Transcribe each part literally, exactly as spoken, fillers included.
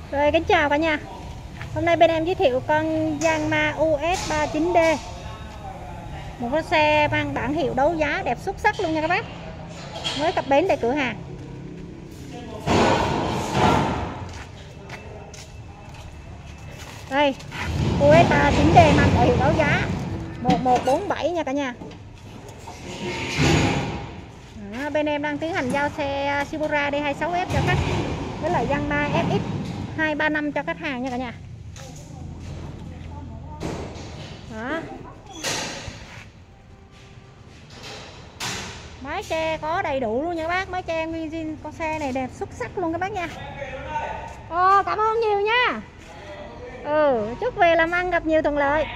Rồi, kính chào cả nhà. Hôm nay bên em giới thiệu con Yanmar U S ba mươi chín D. Một con xe mang bản hiệu đấu giá đẹp xuất sắc luôn nha các bác. Mới cập bến tại cửa hàng. Đây, U S ba mươi chín D mang bản hiệu đấu giá một một bốn bảy nha cả nhà. Đó, bên em đang tiến hành giao xe Supra D hai mươi sáu F cho khách, với lại Yanmar F X hai ba năm cho khách hàng nha cả nhà. Đó. Mái che có đầy đủ luôn nha các bác, mái che nguyên zin, con xe này đẹp xuất sắc luôn các bác nha. Ồ, cảm ơn nhiều nha. Ừ, chúc về làm ăn gặp nhiều thuận lợi.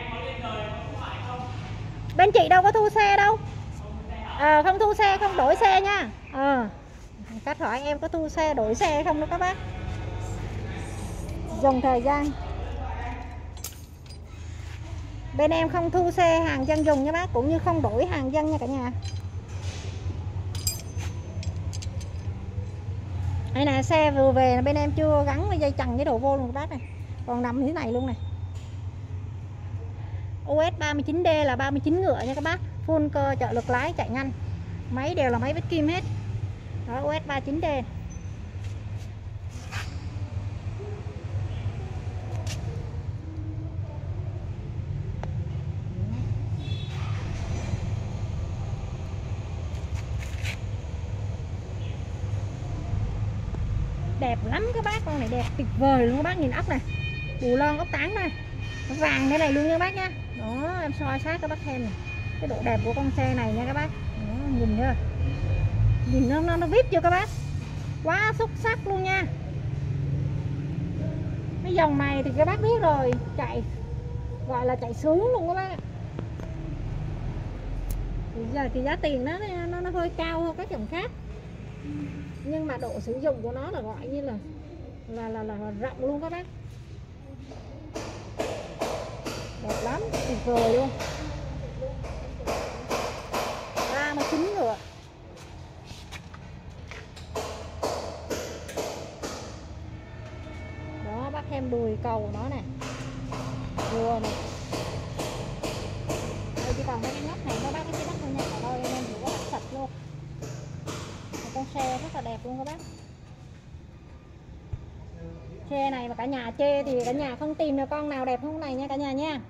Bên chị đâu có thu xe đâu. À, không thu xe, không đổi xe nha. Ờ. Khách hỏi em có thu xe đổi xe không đó các bác. Dùng thời gian. Bên em không thu xe hàng dân dùng nha bác, cũng như không đổi hàng dân nha cả nhà. Đây nè, xe vừa về bên em chưa gắn với dây chằng với đồ vô luôn các bác này. Còn nằm như thế này luôn này. U S ba mươi chín D là ba mươi chín ngựa nha các bác. Full cơ, trợ lực lái, chạy nhanh. Máy đều là máy vết kim hết. Đó, U S ba mươi chín D. Đẹp lắm các bác, con này đẹp tuyệt vời luôn các bác, nhìn ốc này, bù lon ốc tán này, nó vàng thế này luôn nha các bác nha. Đó, em soi sát các bác xem này, cái độ đẹp của con xe này nha các bác. Đó, nhìn chưa, nhìn nó nó, nó vip chưa các bác, quá xuất sắc luôn nha. Cái dòng này thì các bác biết rồi, chạy gọi là chạy sướng luôn các bác. Thì giờ thì giá tiền nó nó, nó hơi cao hơn các dòng khác, nhưng mà độ sử dụng của nó là gọi như là là là, là, là rộng luôn các bác, đẹp lắm, tuyệt vời luôn. ba mươi chín ngựa. Đó, bác thêm đùi cầu nó nè, vừa này. Đây chỉ còn mấy cái nắp này các bác, cái nắp thôi nha, còn đâu em thì có sạch luôn. Một con xe rất là đẹp luôn các bác. Xe này mà cả nhà chê thì cả nhà không tìm được con nào đẹp hơn này nha cả nhà nha.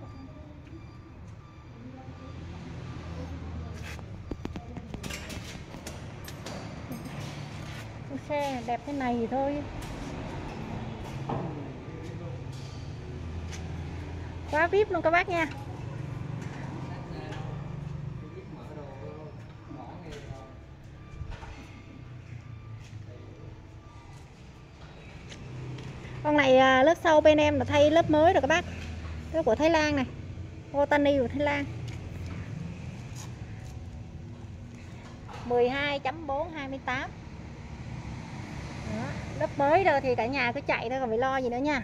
Con xe đẹp thế này thì thôi. Quá vip luôn các bác nha. Con này lớp sau bên em là thay lớp mới rồi các bác. Lớp của Thái Lan này, Otani của Thái Lan. mười hai chấm bốn hai mươi tám. Đó, lớp mới rồi thì cả nhà cứ chạy thôi, còn phải lo gì nữa nha.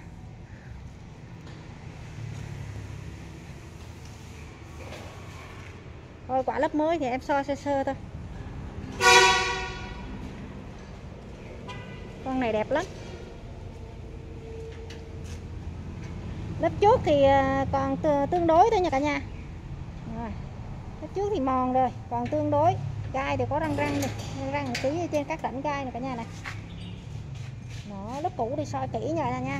Thôi quả lớp mới thì em soi sơ sơ thôi. Con này đẹp lắm. Lớp trước thì còn tương đối thôi nha cả nhà. Rồi. Lớp trước thì mòn rồi, còn tương đối. Gai thì có răng răng này, răng răng một tí trên các rãnh gai này cả nhà này. Đó, lớp cũ thì soi kỹ nha nha.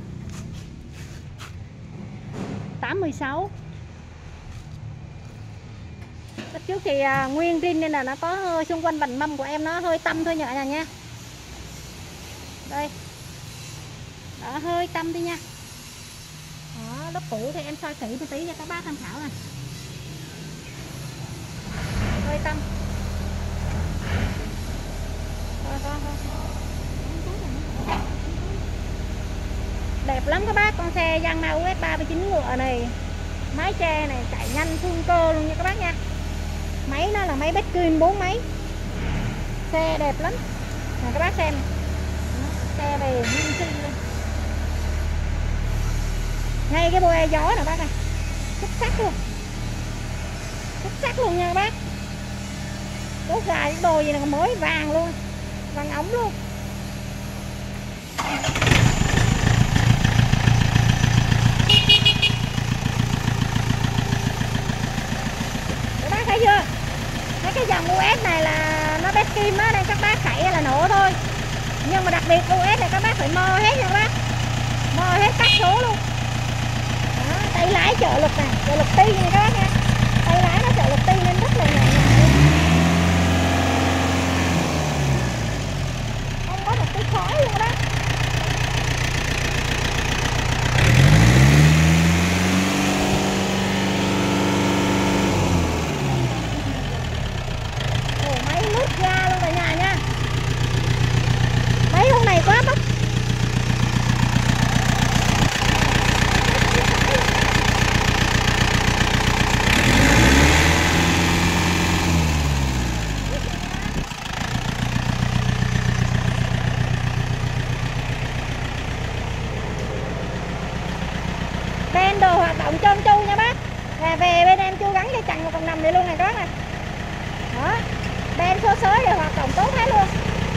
tám mươi sáu. Lớp trước thì à, nguyên zin nên là nó có hơi, xung quanh vành mâm của em nó hơi tăm thôi nha cả nhà nha. Đây. Đó, hơi tăm thôi nha. Đó, lớp cũ thì em soi kỹ một tí cho các bác tham khảo này. Hơi tăm. Thôi, thôi, thôi. Đẹp lắm các bác, con xe Yanmar U S ba mươi chín ngựa này. Mái che này chạy nhanh full cơ luôn nha các bác nha. Máy nó là máy Beckin bốn máy. Xe đẹp lắm. Nè các bác xem. Đó, xe về nguyên zin luôn. Ngay cái bô e gió nè bác này, xuất sắc luôn, xuất sắc luôn nha các bác. Đốt gà cái đồ gì là mới vàng luôn, vàng ống luôn. biệt u ét này các bác phải mò hết nha các bác, mò hết các số luôn. Đó, tay lái trợ lực này, trợ lực ti này các bác nha, tay lái nó trợ lực ti nên rất là nhẹ nhàng luôn, không có một cái khói luôn đó. Ồ, máy lướt ga luôn cả nhà nha, mấy con này quá bốc. Ben đồ hoạt động trơn tru nha bác. Và về bên em chưa gắn dây chằng một còn nằm đây luôn này các bác này. Đó, ben số xới đều hoạt động tốt hết luôn.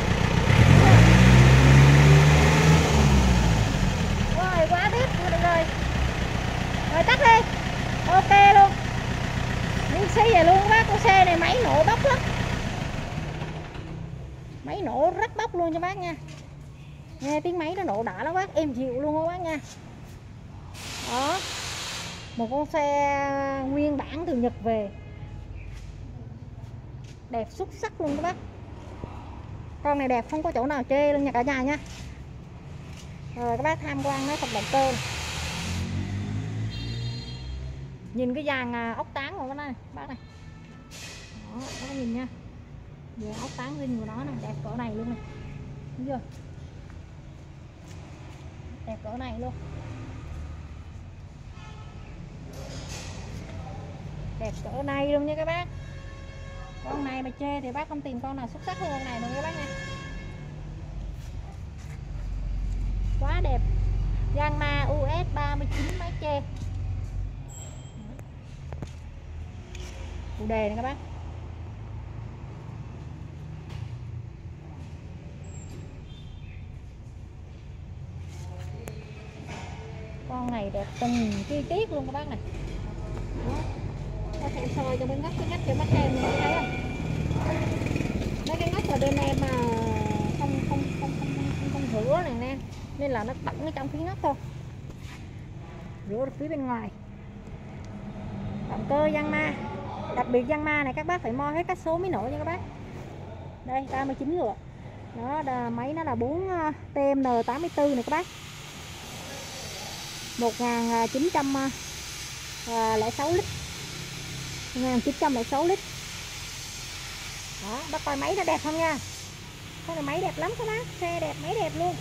Rồi quá tiếp, được rồi. Rồi tắt đi. Ok luôn. Nhưng xe về luôn các bác, con xe này máy nổ bốc lắm. Máy nổ rất bốc luôn cho bác nha. Nghe tiếng máy nó nổ đã lắm bác, êm dịu luôn các bác nha. Đó, một con xe nguyên bản từ Nhật về, đẹp xuất sắc luôn các bác. Con này đẹp không có chỗ nào chê luôn nha cả nhà nha. Rồi các bác tham quan mấy phần động cơ này. Nhìn cái dàn ốc tán của nó này bác này. Đó, các bác nhìn nha, dàn ốc tán rin của nó này đẹp cỡ này luôn này, đúng chưa, đẹp cỡ này luôn, đẹp cỡ này luôn nha các bác. Con này mà chê thì bác không tìm con nào xuất sắc hơn con này nữa các bác nha. Quá đẹp. Yanmar u ét ba mươi chín máy chê. Phụ đề này các bác. Con này đẹp từng chi tiết luôn các bác này. Đó, có thể soi cho bên ngắt cái ngắt cho bác em này, thấy không? Mấy cái ngắt ở bên em mà không không không không không, không rửa này nè, nên là nó bẩn ở trong phía ngắt thôi, rửa được phía bên ngoài. Động cơ Yanmar, đặc biệt Yanmar này các bác phải mo hết các số mới nổi nha các bác. Đây ba mươi chín ngựa. Đó, đà, máy nó là bốn T M N tám mươi tư này các bác, một nghìn chín trăm lẻ sáu lít, một nghìn chín trăm lẻ sáu lít. Đó, bác coi máy nó đẹp không nha. Con này máy đẹp lắm các bác, xe đẹp, máy đẹp luôn.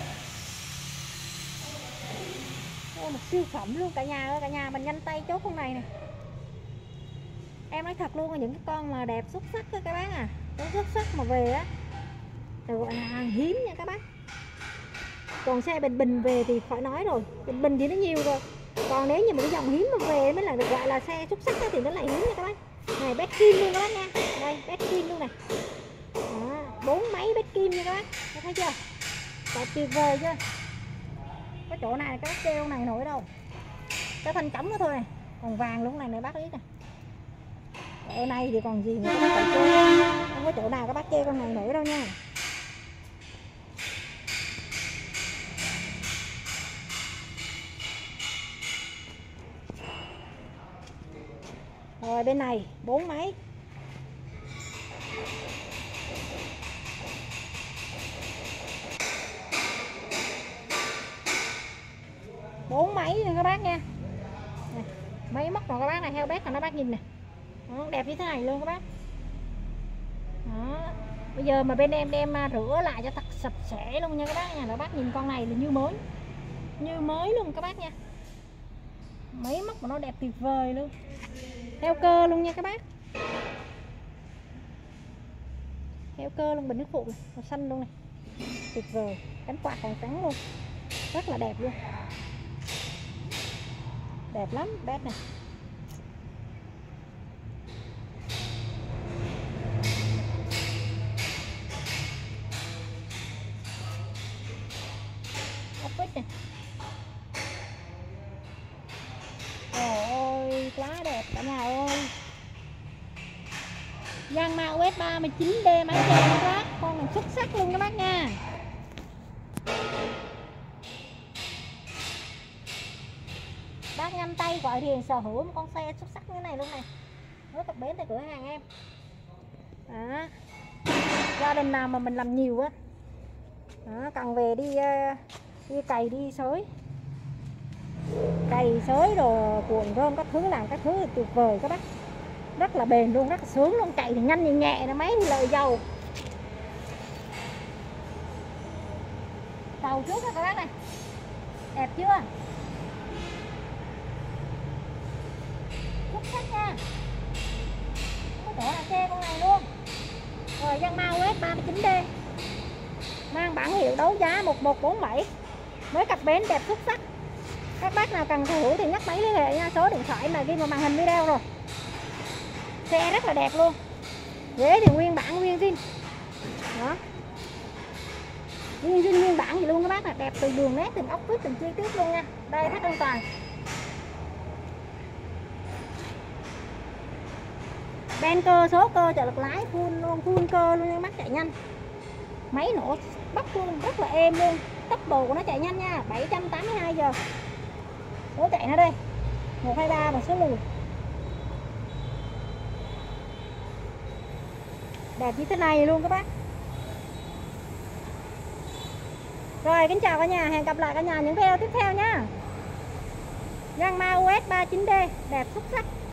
Đây, một siêu phẩm luôn cả nhà ơi, cả nhà mình nhanh tay chốt con này nè. Em nói thật luôn, là những cái con mà đẹp xuất sắc đó các bác à, nó xuất sắc mà về á, đều gọi là hàng hiếm nha các bác. Còn xe bình bình về thì khỏi nói rồi, bình bình thì nó nhiều rồi. Còn nếu như một cái dòng hiếm mà về mới là được gọi là xe xuất sắc thì nó lại hiếm nha các bác. Này Betkin luôn các bác nha, đây Betkin luôn này. Đó, bốn máy Betkin nha các bác, các thấy chưa, đẹp tuyệt vời chưa. Có chỗ này các bác kêu con này nổi đâu, cái thanh cắm đó thôi này, còn vàng luôn này này bác biết nè. Ở này thì còn gì nữa các bác phải kêu, không có chỗ nào các bác kêu con này nổi đâu nha. Rồi bên này bốn máy. Bốn máy nha các bác nha. Này, máy móc rồi các bác này, heo bét là nó bác nhìn nè. Đó, đẹp như thế này luôn các bác. Đó. Bây giờ mà bên em đem rửa lại cho thật sạch sẽ luôn nha các bác nha. Các bác nhìn con này là như mới, như mới luôn các bác nha. Máy móc của nó đẹp tuyệt vời luôn, heo cơ luôn nha các bác, heo cơ luôn, bình nước phụ này, màu xanh luôn này, tuyệt vời. Cánh quạt còn trắng luôn, rất là đẹp luôn, đẹp lắm bét này. Ốc vít này, trời ơi quá đẹp cả nhà ơi. Yanmar u ét ba mươi chín D máy chè các bác, con này xuất sắc luôn các bác nha. nhanh tay gọi điện sở hữu một con xe xuất sắc như thế này luôn này. Với cặp bến tại cửa hàng em. Đó. Gia đình nào mà mình làm nhiều á, đó, cần về đi đi cày đi xới, cày xới đồ cuộn rơm các thứ, làm các thứ tuyệt vời các bác, rất là bền luôn, rất là sướng luôn, chạy thì nhanh nhẹ nhẹ, nó máy thì lợi dầu. Tàu trước đó các bác này, đẹp chưa, xuất sắc nha, không có chỗ nào xe con này luôn. Rồi Yanmar u ét ba mươi chín D mang bản hiệu đấu giá một một bốn bảy với cặp bến đẹp xuất sắc. Các bác nào cần sở hữu thì nhắc máy liên hệ nha, số điện thoại mà ghi vào màn hình video rồi. Xe rất là đẹp luôn, ghế thì nguyên bản nguyên zin đó, nguyên zin nguyên bản gì luôn các bác, là đẹp từ đường nét, từng ốc vít, từng chi tiết luôn nha. Đây thắt an toàn, ben cơ, số cơ, trợ lực lái full luôn, full cơ luôn, mắt chạy nhanh, máy nổ bắp luôn, rất là êm luôn, tốc độ của nó chạy nhanh nha, bảy trăm tám mươi hai giờ. Số chạy nó đây một hai ba và số lùi đẹp như thế này luôn các bác. Rồi kính chào cả nhà, hẹn gặp lại cả nhà những video tiếp theo nha. Yanmar u ét ba mươi chín D đẹp xuất sắc.